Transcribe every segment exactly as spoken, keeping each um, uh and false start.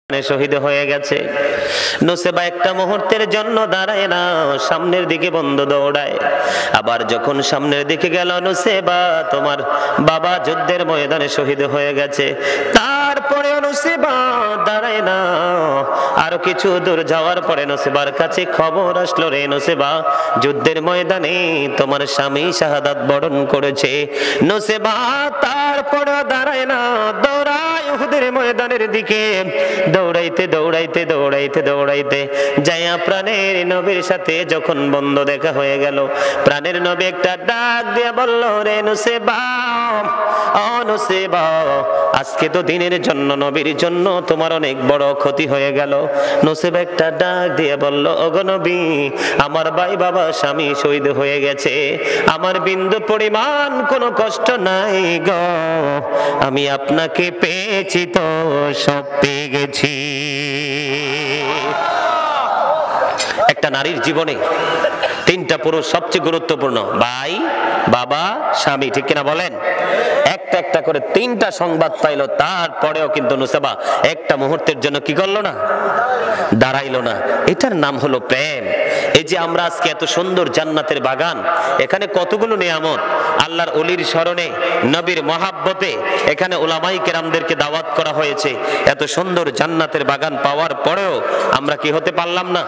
শহীদ হয়ে গেছে। নুসেবা একটা মুহূর্তের জন্য দাঁড়ায় না, সামনের দিকে বন্ধ দৌড়ায়। আবার যখন সামনের দিকে গেল, নুসেবা তোমার বাবা যুদ্ধের ময়দানে শহীদ হয়ে গেছে। তারপরে নুসেবা দাঁড়ায় না, আরো কিছু দূর যাওয়ার পরে নুসেবার কাছে খবর আসলো, রে নুসেবা যুদ্ধের ময়দানে তোমার স্বামী শাহাদাত বরণ করেছে। নুসেবা তারপরে দাঁড়ায় না, দৌড়ায় উহুদের ময়দানের দিকে। দৌড়াইতে দৌড়াইতে দৌড়াইতে দৌড়াইতে যাইয়া প্রাণের নবীর সাথে যখন বন্ধ দেখা হয়ে গেল, প্রাণের নবী একটা ডাক দিয়ে বলল, রে নুসেবা, ও নুসেবা, আজকে তো দিনের জন্য নবীর জন্য তোমার অনেক বড় ক্ষতি হয়ে গেল। নুসেবা একটা ডাক দিয়ে বলল, ওগো নবী, আমার ভাই বাবা স্বামী শহীদ হয়ে গেছে, আমার বিন্দু পরিমাণ কোনো কষ্ট নাই গো, আমি আপনাকে পেয়েছি তো সব পেয়ে গেছি। একটা নারীর জীবনে তিনটা পুরুষ সবচেয়ে গুরুত্বপূর্ণ, ভাই, বাবা, স্বামী, ঠিক কিনা বলেন? একটা একটা করে তিনটা সংবাদ পাইলো, তারপরেও কিন্তু নুসেবা একটা মুহূর্তের জন্য কি করলো না? দাঁড়াইলো না। এটার নাম হলো প্রেম। এই যে আমরা আজকে এত সুন্দর জান্নাতের বাগান, এখানে কতগুলো নিয়ামত, আল্লাহর ওলির স্মরণে, নবীর মহাব্বতে এখানে উলামাই কেরামদেরকে দাওয়াত করা হয়েছে। এত সুন্দর জান্নাতের বাগান পাওয়ার পরেও আমরা কি হতে পারলাম না?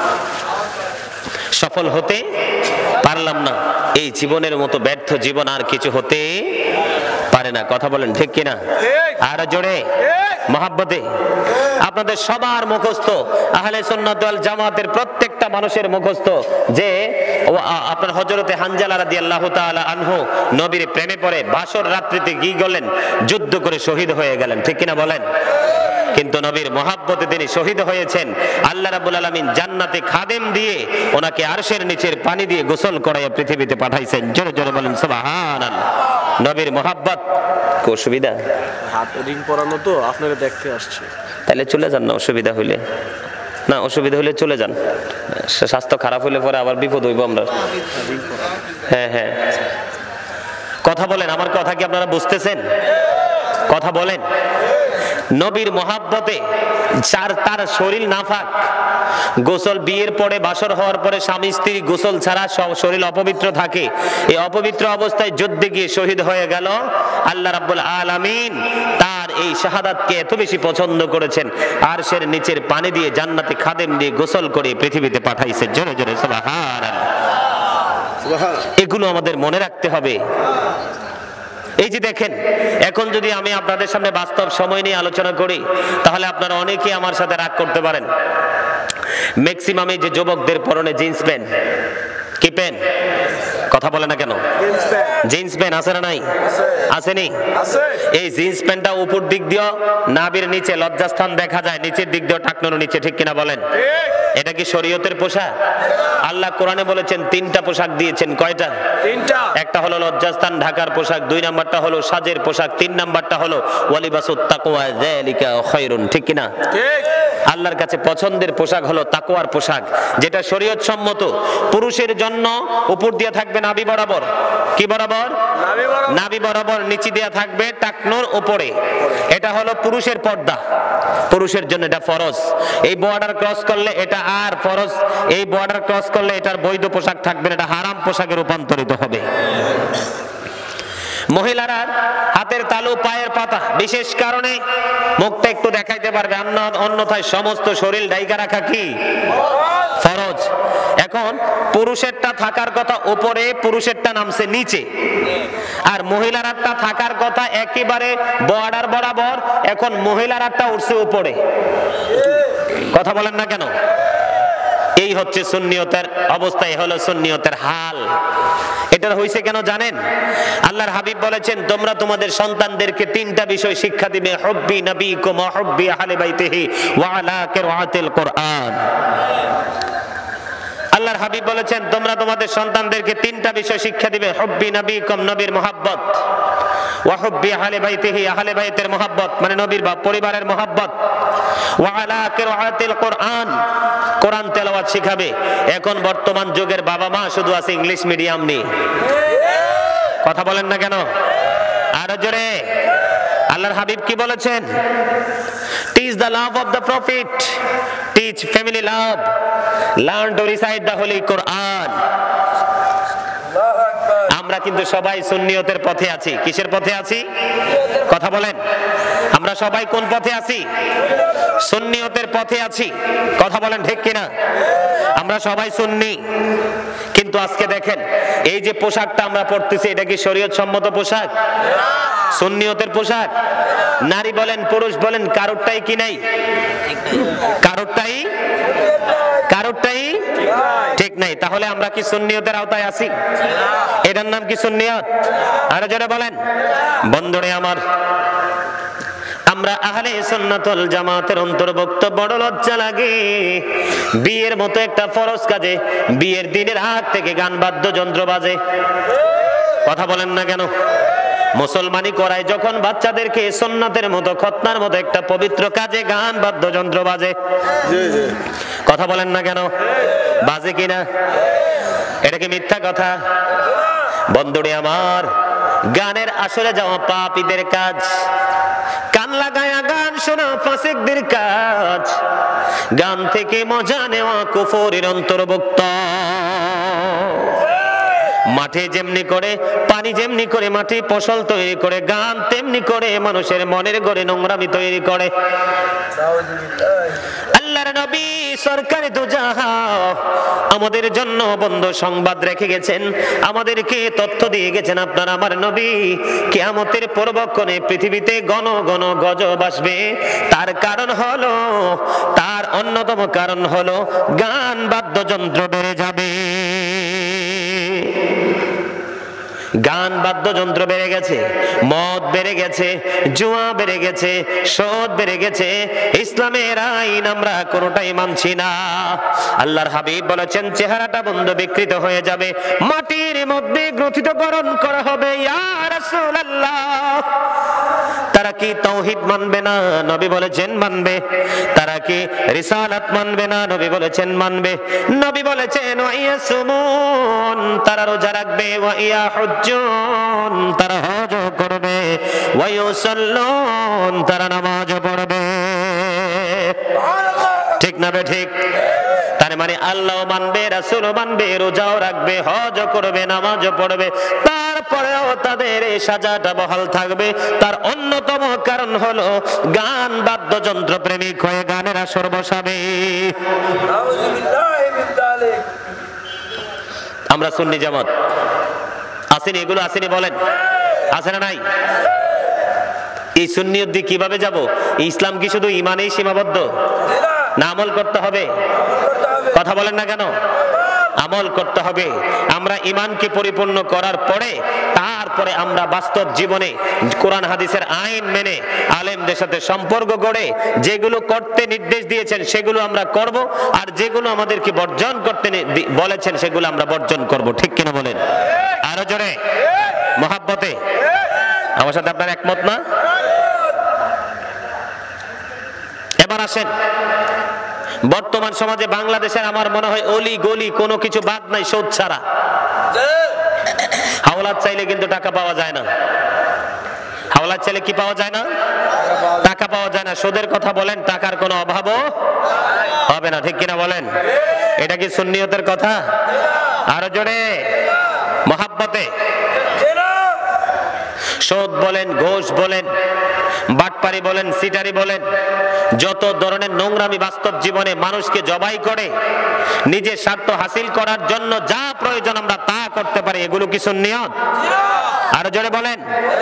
সফল হতে পারলাম না। এই জীবনের মতো ব্যর্থ জীবন আর কিছু হতে পারে না। কথা বলেন ঠিক কিনা? আর জোরে মহাব্বতে। আপনাদের সবার মুখস্থ, আহলে সুন্নাত ওয়াল জামাতের প্রত্যেকটা মানুষের মুখস্থ যে আপনার হযরতে হানজালা রাদিয়াল্লাহু তাআলা আনহু নবীর প্রেমে পড়ে বাসর রাত্রিতে কি করলেন? যুদ্ধ করে শহীদ হয়ে গেলেন, ঠিক কিনা বলেন? কিন্তু নবীর মহাব্বতে তিনি শহীদ হয়েছেন। আল্লাহ রাব্বুল আলামিন জান্নাতে খাদেম দিয়ে ওনাকে আরশের নিচের পানি দিয়ে গোসল করাইয়া পৃথিবীতে পাঠাইছেন। জোরে জোরে বলেন সুবহানাল্লাহ। নবীর মহাব্বত কি অসুবিধা? হাত রিং পরানো তো আপনারা দেখতে আসছে, তাহলে চলে যান না, অসুবিধা হইলে না, অসুবিধা হইলে চলে যান। স্বাস্থ্য খারাপ হইলে পরে আবার বিপদ হইব আমরা। হ্যাঁ হ্যাঁ, কথা বলেন, আমার কথা কি আপনারা বুঝতেছেন? কথা বলেন। নবীর মহাব্বতে যার তার শরীর নাফাক, গোসল বিয়ের পরে বাসর হওয়ার পরে স্বামী স্ত্রী গোসল ছাড়া শরীর অপবিত্র থাকে, এই অপবিত্র অবস্থায় যুদ্ধে গিয়ে শহীদ হয়ে গেল। আল্লাহ রাব্বুল আলামিন তার এই শাহাদাতকে এত বেশি পছন্দ করেছেন, আরশের নিচের পানি দিয়ে জান্নাতে খাদেম দিয়ে গোসল করে পৃথিবীতে পাঠাইছে। জোরে জোরে সুবহানাল্লাহ। এগুলো আমাদের মনে রাখতে হবে। এই যে দেখেন, এখন যদি আমি আপনাদের সামনে বাস্তব সময় নিয়ে আলোচনা করি, তাহলে আপনারা অনেকে আমার সাথে রাগ করতে পারেন। ম্যাক্সিমাম এই যে যুবকদের পরনে জিন্স প্যান্ট, কি প্যান্ট? কথা বলে না কেন? জিন্স প্যান্ট আছে না নাই? আসেনি? এই জিন্স প্যান্টটা উপর দিক দিয়ে নাভির নিচে লজ্জাস্থান দেখা যায়, নিচের দিক দিয়ে টাকনোর নিচে, ঠিক কিনা বলেন? এটা কি শরীয়তের পোশাক? আল্লাহ কোরআনে বলেছেন তিনটা পোশাক দিয়েছেন। কয়টা? তিনটা। একটা হলো লজ্জাস্থান ঢাকার পোশাক, দুই নাম্বারটা হলো সাজের পোশাক, তিন নাম্বারটা হলো ওয়ালিবাসুত তাকওয়া যালিকা খায়রুন, ঠিক কিনা? ঠিক। আল্লাহর কাছে পছন্দের পোশাক হলো তাকওয়ার পোশাক, যেটা শরীয়ত সম্মত। পুরুষের জন্য উপর দিয়ে থাকবে নাভি বরাবর, কি বরাবর? নাভি বরাবর নিচে দেয়া থাকবে টাকনোর উপরে, এটা হলো পুরুষের পর্দা, পুরুষের জন্য এটা ফরজ। এই বর্ডার ক্রস করলে এটা আর ফরজ, এই বর্ডার ক্রস করলে এটার বৈধ পোশাক থাকবে না, এটা হারাম পোশাকে রূপান্তরিত হবে। মহিলারা হাতের তালু, পায়ের পাতা, বিশেষ কারণে মুখটা একটু দেখাইতে পারবে, অন্যথায় সমস্ত শরীর ঢাইকা রাখা কি ফরজ। এখন পুরুষেরটা থাকার কথা উপরে, পুরুষেরটা নামছে নিচে, আর মহিলারারটা থাকার কথা একেবারে বর্ডার বরাবর, এখন মহিলারারটা উঠছে উপরে। কথা বলেন না কেন? এই হচ্ছে সুন্নিয়তের অবস্থা, এই হলো সুন্নিয়তের হাল। এটা হইছে কেন জানেন? আল্লাহর হাবিব বলেছেন, তোমরা তোমাদের সন্তানদেরকে তিনটা বিষয় শিক্ষা দিবে, হুব্বি নবীকুম ওয়া হুব্বি আহলি বাইতিহি ওয়া আলা কিরাআতিল কুরআন। আল্লাহর হাবিব বলেছেন, তোমরা তোমাদের সন্তানদেরকে তিনটা বিষয় শিক্ষা দিবে, হুব্বি নবীকুম, নবীর মহব্বত, ওয়া হুব্বি আহলি বাইতিহি, আহলে বাইতের মহব্বত মানে নবীর পরিবারের মহব্বত, ওয়া আলা কিরাআতিল কুরআন, কোরআন তেলাওয়াত শিখাবে। এখন বর্তমান যুগের বাবা মা শুধু আছে ইংলিশ মিডিয়াম নিয়ে। কথা বলেন না কেন? আরো জোরে। আল্লাহর হাবিব কি বলেছেন? Teach the love of the prophet, teach family love, learn to recite the holy Quran. আমরা কিন্তু সবাই সুন্নিয়তের পথে আছি। কিসের পথে আছি? কথা বলেন। আমরা সবাই কোন পথে আছি? সুন্নিয়তের পথে আছি। কথা বলেন ঠিক কিনা? আমরা সবাই সুন্নি, কিন্তু আজকে দেখেন এই যে পোশাকটা আমরা পরতেছি, এটা কি শরীয়ত সম্মত পোশাক? সুন্নিয়তের পোশাক? নারী বলেন পুরুষ বলেন কারোরটাই কি নাই? কারোরটাই কারোরটাই ঠিক নাই। তাহলে আমরা কি সুন্নিয়তের আওতায় আছি? এটার নাম কি সুন্নিয়ত? আরো জোরে বলেন। বন্ধুরে আমার, আমরা আহলে সুন্নাতুল জামাতের অন্তর্ভুক্ত। বড় লজ্জা লাগে বিয়ের মতো একটা ফরজ কাজে বিয়ের দিনের আগ থেকে গান বাদ্যযন্ত্র বাজে। কথা বলেন না কেন? মুসলমানি করায় যখন বাচ্চাদেরকে সুন্নাতের মতো খতনার মতো একটা পবিত্র কাজে গান বাদ্যযন্ত্র বাজে। কথা বলেন না কেন? বাজে কিনা? এটা কি মিথ্যা কথা? বন্ধুরে আমার, গানের আসরে যাওয়া পাপীদের কাজ, কান লাগায়া গান শোনা ফাসিকদের কাজ, গান থেকে মজা নেওয়া কুফরের অন্তর্ভুক্ত। মাঠে যেমনি করে পানি, যেমনি করে মাটি ফসল তৈরি করে, গান তেমনি করে মানুষের মনের গড়ে নোংরামি তৈরি করে। আল্লাহর নবী সরকারে দুজাহান আমাদের জন্য বন্ধ সংবাদ রেখে গেছেন, আমাদেরকে তথ্য দিয়ে গেছেন। আপনার আমার নবী কিয়ামতের পূর্বক্ষণে পৃথিবীতে ঘন ঘন গজব আসবে। তার কারণ হলো, তার অন্যতম কারণ হলো গান বাদ্যযন্ত্র বেড়ে যাবে। গান বাদ্যযন্ত্র বেড়ে গেছে, মদ বেড়ে গেছে, জুয়া বেড়ে গেছে, সুদ বেড়ে গেছে। ইসলামের আইন আমরা কোনোটাই মানছি না। আল্লাহর হাবিব বলেছেন চেহারাটা বন্ধ বিকৃত হয়ে যাবে, মাটির মধ্যে গ্রথিতকরণ করা হবে। ইয়া রাসূলুল্লাহ, তারা কি তাওহীদ মানবে না? নবী বলেছেন মানবে। তারা কি রিসালাত মানবে না? নবী বলেছেন মানবে। নবী বলেছেন ওয়া ইয়াসুমুন, তারা রোজা রাখবে, ওয়া ইয়াহুজ্জুন, তারা হজ করবে, ওয়া ইউসাল্লুন, তারা নামাজ পড়বে। ঠিক না বে ঠিক? তার মানে আল্লাহ মানবে, রাসূল মানবে, রোজাও রাখবে, হজ করবে, নামাজও পড়বে, তারপরেও তাদের এই সাজাটা বহাল থাকবে। তার অন্যতম কারণ হলো গান বাদ্যযন্ত্র প্রেমিক হয়ে গানের আসর বসাবে। আমরা সুন্নি জামাত আসেনি, এগুলো আসেনি বলেন, আছে না নাই? এই সুন্নিয়ত দিয়ে কিভাবে যাব? ইসলাম কি শুধু ইমানেই সীমাবদ্ধ না আমল করতে হবে? কথা বলেন না কেন? আমল করতে হবে। আমরা ইমানকে পরিপূর্ণ করার পরে তারপরে আমরা বাস্তব জীবনে কোরআন হাদিসের আইন মেনে আলেমদের সাথে সম্পর্ক গড়ে যেগুলো করতে নির্দেশ দিয়েছেন সেগুলো আমরা করব, আর যেগুলো আমাদেরকে বর্জন করতে বলেছেন সেগুলো আমরা বর্জন করব। ঠিক কিনা বলেন? আরো জোরে মহাব্বতে। আমার সাথে আপনার একমত না? এবার আসেন, বর্তমান সমাজে বাংলাদেশের আমার মনে হয় অলি গলি কোনো কিছু বাদ নাই সুদ ছাড়া। হাওলাত চাইলে কিন্তু টাকা পাওয়া যায় না। হাওলাত চাইলে কি পাওয়া যায় না? টাকা পাওয়া যায় না। সুদের কথা বলেন, টাকার কোনো অভাবও হবে না। ঠিক কিনা বলেন? এটা কি সুন্নিয়তের কথা? আরো জোরে মহাব্বতে। সুদ বলেন, ঘুষ বলেন, বাটপারি বলেন, সিটারি বলেন, যত ধরনের নোংরামি বাস্তব জীবনে মানুষকে জবাই করে নিজের স্বার্থ হাসিল করার জন্য যা প্রয়োজন আমরা তা করতে পারি, এগুলো কি সুন্নিয়ত? আরো জোরে বলেন।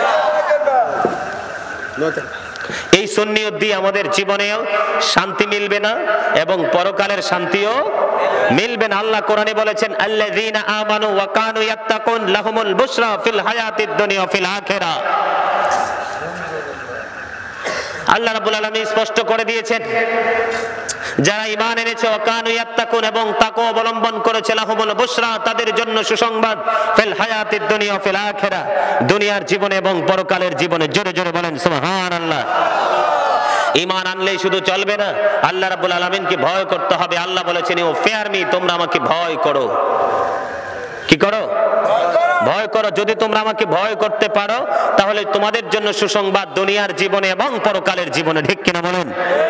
এই সুন্নিয়ত দিয়ে আমাদের জীবনেও শান্তি মিলবে না এবং পরকালের শান্তিও মিলবে না। আল্লাহ কোরআনে বলেছেন আল্লাযীনা আমানু ওয়া কানু ইয়াত্তাকুন লাহুমুল বুশরা ফিল হায়াতিদ দুনিয়া ফিল আখিরাহ। আল্লাহ রাব্বুল আলামিন স্পষ্ট করে দিয়েছেন যারা ঈমান এনেছে ওয়া কানু ইয়াত্তাকুন এবং তাকওয়া অবলম্বন করেছে লাহুমুল বুশরা, তাদের জন্য সুসংবাদ ফিল হায়াতিদ দুনিয়া ফিল আখিরাহ, দুনিয়ার জীবনে এবং পরকালের জীবনে। জোরে জোরে বলেন সুবহানাল্লাহ। ঈমান আনলেই শুধু চলবে না, আল্লাহ রাব্বুল আলামিনকে ভয় করতে হবে। আল্লাহ বলেছেন ও ফিয়ার মি, তোমরা আমাকে ভয় করো। কি করো? ভয় করো। যদি তোমরা আমাকে ভয় করতে পারো তাহলে তোমাদের জন্য সুসংবাদ দুনিয়ার জীবনে এবং পরকালের জীবনে। ঠিক কিনা বলেন?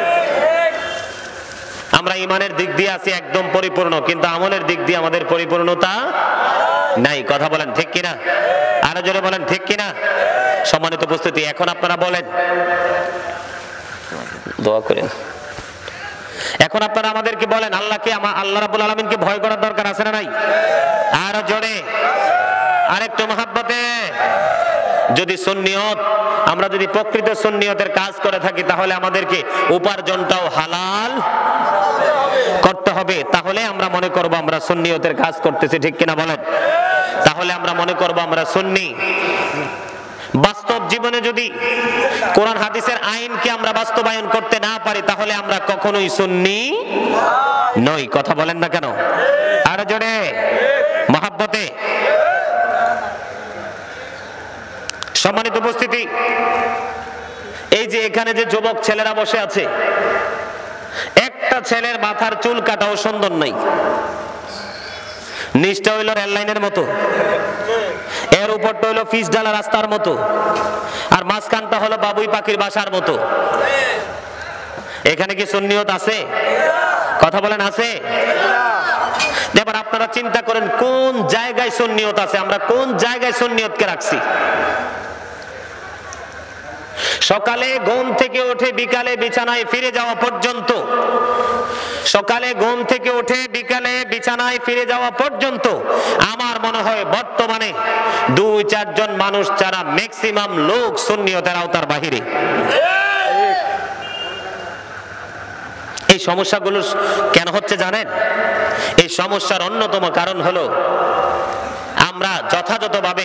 আমরা ইমানের দিক দিয়ে আছি একদম পরিপূর্ণ, কিন্তু আমলের দিক দিয়ে আমাদের পরিপূর্ণতা নাই। কথা বলেন ঠিক কিনা? আরো জোরে বলেন ঠিক কিনা? সম্মানিত উপস্থিতি, এখন আপনারা বলেন, দোয়া করেন। এখন আপনারা আমাদেরকে বলেন, আল্লাহকে আল্লাহ রাব্বুল আলামিনকে ভয় করার দরকার আছে না নাই? আরো জোরে, আরেকটু মহাব্বতে। যদি সুন্নিয়ত, আমরা যদি প্রকৃত সুন্নিয়তের কাজ করে থাকি তাহলে আমাদেরকে উপার্জনটাও হালাল করতে হবে। তাহলে আমরা মনে করব আমরা সুন্নিয়তের কাজ করতেছি। ঠিক কিনা বলেন? তাহলে আমরা মনে করব আমরা সুন্নি। বাস্তব জীবনে যদি কোরআন হাদিসের আইনকে আমরা বাস্তবায়ন করতে না পারি তাহলে আমরা কখনোই সুন্নি নই। কথা বলেন না কেন? আরো জোরে, মহাব্বতে। সম্মানিত উপস্থিতি, এই যে এখানে যে যুবক ছেলেরা বসে আছে, একটা ছেলের মাথার চুল কাটাও সুন্দর নাই। নিচটা হইল রেল লাইনের মতো, এর উপরটা হইল ফিস ডালা রাস্তার মতো, আর মাঝখানটা হলো বাবুই পাখির বাসার মতো। এখানে কি সুন্নিয়ত আছে? কথা বলেন আছে? এবার আপনারা চিন্তা করেন কোন জায়গায় সুন্নিয়ত আছে, আমরা কোন জায়গায় সুন্নিয়তকে রাখছি। সকালে ঘুম থেকে উঠে বিকালে বিছানায় ফিরে যাওয়া পর্যন্ত, সকালে ঘুম থেকে উঠে বিকালে বিছানায় ফিরে যাওয়া পর্যন্ত আমার মনে হয় বর্তমানে দুই চারজন মানুষ ছাড়া ম্যাক্সিমাম লোক সুন্নিয়তের আওতার বাহিরে। এই সমস্যাগুলো কেন হচ্ছে জানেন? এই সমস্যার অন্যতম কারণ হলো আমরা যথাযথভাবে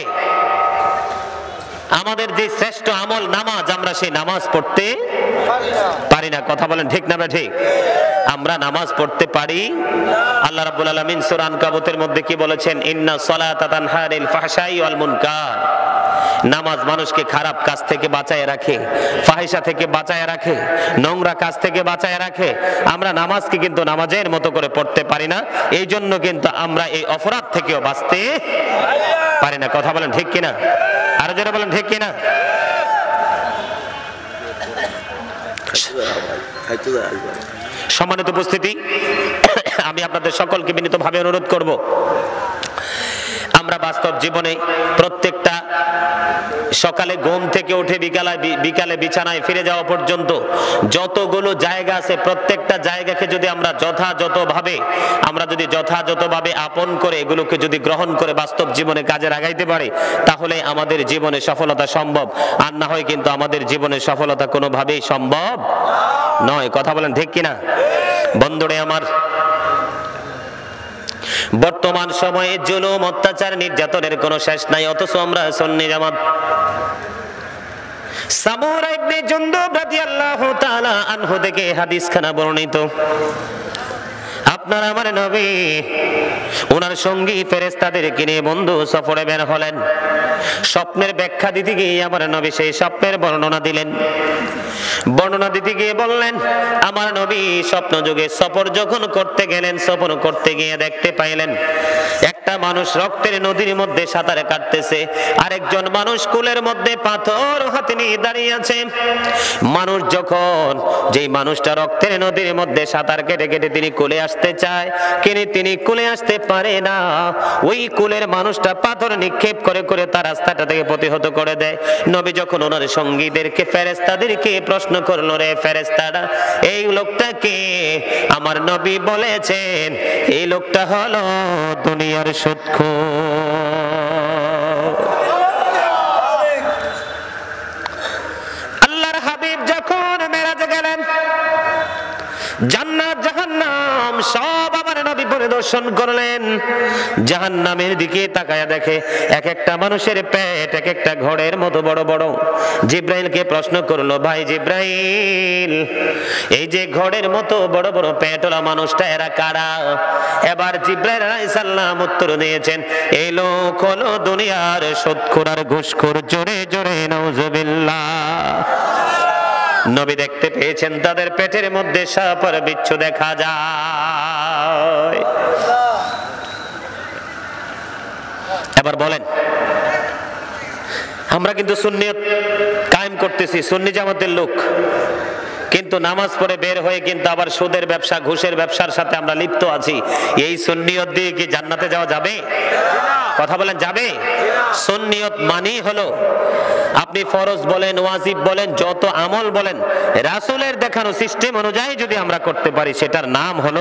আমাদের যে শ্রেষ্ঠ আমল নামাজ, আমরা সেই নামাজ পড়তে পারি না। কথা বলেন ঠিক না ঠিক? আমরা নামাজ পড়তে পারি। আল্লাহ রাব্বুল আলামিন সূরা আনকাবুতের মধ্যে কি বলেছেন? ইন্না সলাতা তানহা আনিল ফাহশাই ওয়াল মুনকার। নামাজ মানুষকে খারাপ কাজ থেকে বাঁচায় রাখে, ফাহিশা থেকে বাঁচায় রাখে, নোংরা কাজ থেকে বাঁচায় রাখে। আমরা নামাজকে কিন্তু নামাজের মতো করে পড়তে পারি না, এই জন্য কিন্তু আমরা এই অপরাধ থেকেও বাঁচতে পারি না। কথা বলেন ঠিক কিনা? আরো যারা বলেন ঠিক কিনা? সম্মানিত উপস্থিতি, আমি আপনাদের সকলকে বিনীতভাবে অনুরোধ করব, আমরা বাস্তব জীবনে প্রত্যেকটা সকালে ঘুম থেকে উঠে বিকালে বিকালে বিছানায় ফিরে যাওয়া পর্যন্ত যতগুলো জায়গা আছে, প্রত্যেকটা জায়গাকে যদি আমরা যথাযথভাবে আমরা যদি যথাযথভাবে আপন করে এগুলোকে যদি গ্রহণ করে বাস্তব জীবনে কাজে লাগাইতে পারি তাহলে আমাদের জীবনে সফলতা সম্ভব। আর না হয় কিন্তু আমাদের জীবনে সফলতা কোনোভাবেই সম্ভব নয়। কথা বলেন ঠিক কিনা? বন্ধুরে আমার, বর্তমান সময়ে জুলুম, অত্যাচার, নির্যাতনের কোনো শেষ নাই, অথচ আমরা সুন্নি জামাত। সামুরা ইবনে জুনদুব রাদিয়াল্লাহু তাআলা আনহু থেকে হাদিস খানা বর্ণিত, আপনার আমার নবী ওনার সঙ্গী ফেরেশতাদেরকে নিয়ে বন্ধু সফরে বের হলেন। স্বপ্নের ব্যাখ্যা দিতে গিয়ে আমার নবী সেই স্বপ্নের বর্ণনা দিলেন। বর্ণনা দিতে গিয়ে বললেন, আমার নবী স্বপ্ন যুগে সফর যখন করতে গেলেন, সফর করতে গিয়ে দেখতে পাইলেন একটা মানুষ রক্তের নদীর মধ্যে সাঁতার কাটতেছে, আরেকজন মানুষ কুলের মধ্যে পাথর হাতে নিয়ে দাঁড়িয়ে আছে। মানুষ যখন যেই মানুষটা রক্তের নদীর মধ্যে সাঁতার কেটে কেটে তিনি কুলে আসতে চায়, কিন্তু তিনি কুলে আসতে পারে না, ওই কুলের মানুষটা পাথর নিক্ষেপ করে করে তার রাস্তাটা থেকে প্রতিহত করে দেয়। নবী যখন ওনার সঙ্গীদেরকে ফেরেশতাদেরকে প্রশ্ন করলো, রে ফেরেশতারা, এই লোকটাকে আমার নবী বলেছেন এই লোকটা হলো দুনিয়ার সুদখোর। আল্লাহর হাবিব যখন মেরাজে গেলেন, জান্নাত জাহান্নাম সব আমার নবী পরিদর্শন করলেন। জাহান্নামের দিকে তাকায়া দেখে এক একটা মানুষের পেট এক একটা ঘোড়ের মতো বড় বড়। জিব্রাইলকে প্রশ্ন করলো, ভাই জিব্রাইল, এই যে ঘোড়ের মতো বড় বড় পেটওয়ালা মানুষটা এরা কারা? এবার জিব্রাইল আলাইহিস সালাম উত্তর দিয়েছেন, এই লোক হলো দুনিয়ার সুদখোর আর ঘুষখোর। জোরে জোরে নাউজুবিল্লাহ। নবী দেখতে পেয়েছেন তাদের পেটের মধ্যে সাপ আর বিচ্ছু দেখা যায়। এবার বলেন আমরা কিন্তু সুন্নিয়ত কায়েম করতেছি, সুন্নি জামাতের লোক, কিন্তু নামাজ পড়ে বের হয়ে কিন্তু আবার সুদের ব্যবসা, ঘুষের ব্যবসার সাথে আমরা লিপ্ত আছি। এই সুন্নিয়ত দিয়ে কি জান্নাতে যাওয়া যাবে? কথা বলেন, যাবে? সুন্নিয়ত মানেই হলো আপনি ফরজ বলেন, ওয়াজিব বলেন, যত আমল বলেন, রাসূলের দেখানো সিস্টেম অনুযায়ী যদি আমরা করতে পারি, সেটার নাম হলো।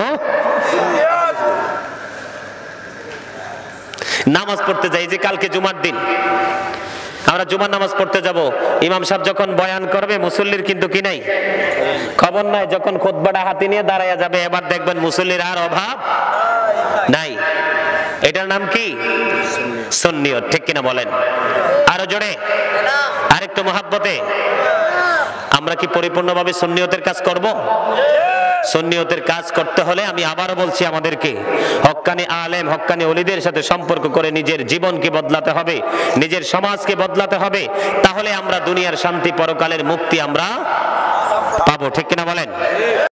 নামাজ পড়তে যাই, যে কালকে জুমার দিন, আমরা জুমার নামাজ পড়তে যাব, ইমাম সাহেব যখন বয়ান করবে, মুসল্লির কিন্তু কি নাই, খবর নাই। যখন খুতবাটা হাতে নিয়ে দাঁড়ায়া যাবে, এবার দেখবেন মুসল্লির আর অভাব নাই। এটার নাম কি? সুন্নিয়ত। ঠিক কিনা বলেন? আরো জোরে, আরেকটু মহাব্বতে। আমরা কি পরিপূর্ণভাবে সুন্নিয়তের কাজ করব? সুন্নিয়তের কাজ করতে হলে আমি আবারও বলছি, আমাদেরকে হক্কানি আলেম, হক্কানি ওলিদের সাথে সম্পর্ক করে নিজের জীবনকে বদলাতে হবে, নিজের সমাজকে বদলাতে হবে। তাহলে আমরা দুনিয়ার শান্তি, পরকালের মুক্তি আমরা পাবো। ঠিক কিনা বলেন?